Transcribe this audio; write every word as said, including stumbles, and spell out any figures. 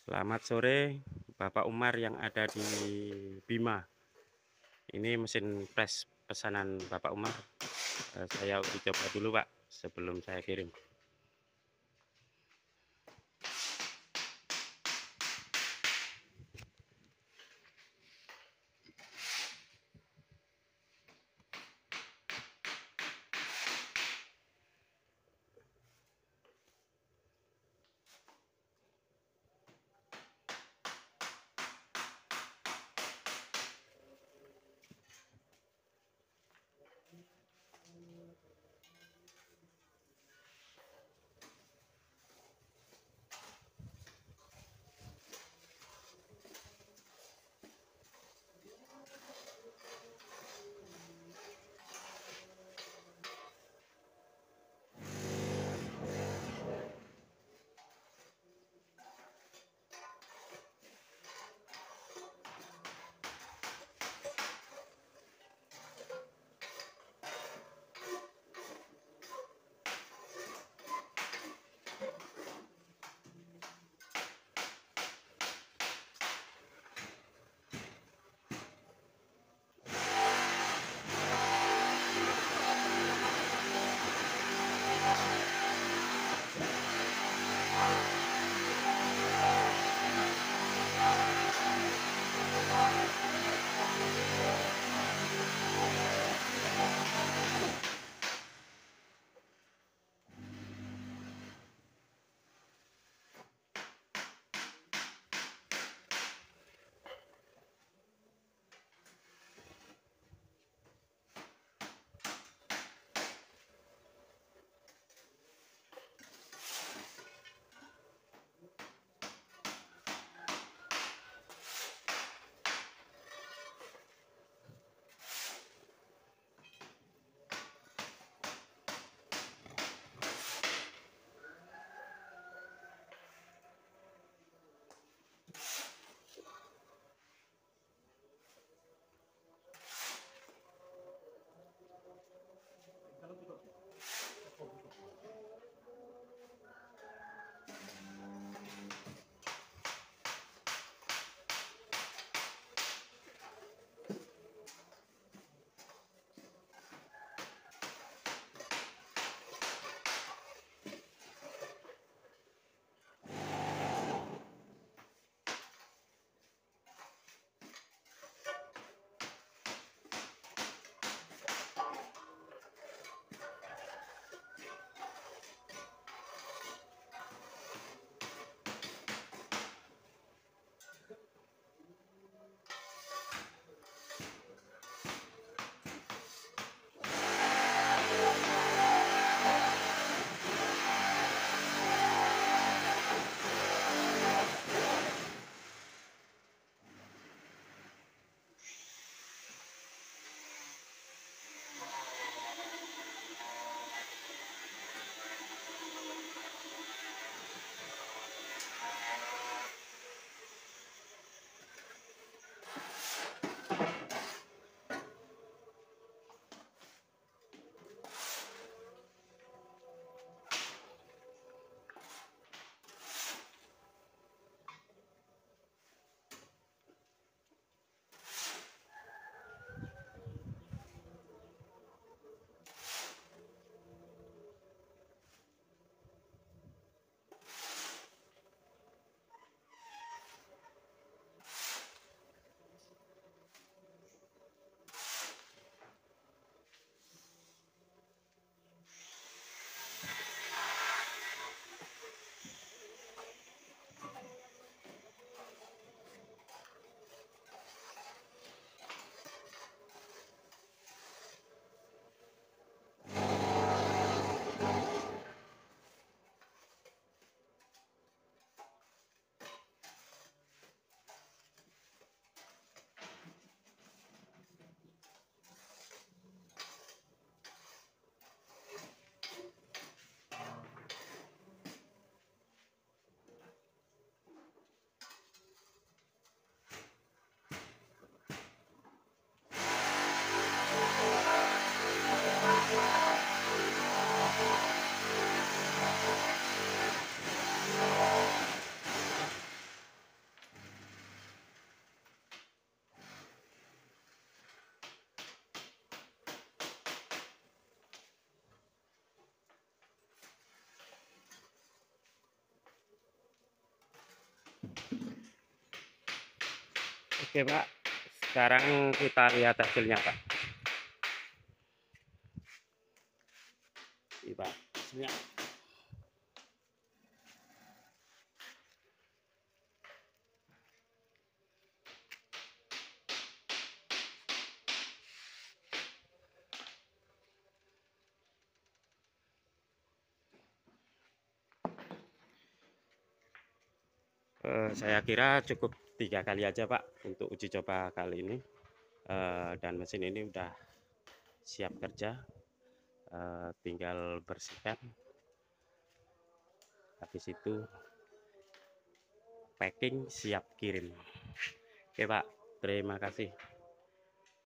Selamat sore, Bapak Umar yang ada di Bima. Ini mesin pres pesanan Bapak Umar. Eh, saya uji coba dulu, Pak, sebelum saya kirim. Oke Pak, sekarang kita lihat hasilnya Pak. Ini Pak, hasilnya. Eh, saya kira cukup tiga kali aja Pak untuk uji coba kali ini. Eh, dan mesin ini udah siap kerja, eh, tinggal bersihkan, habis itu packing siap kirim. Oke Pak, terima kasih.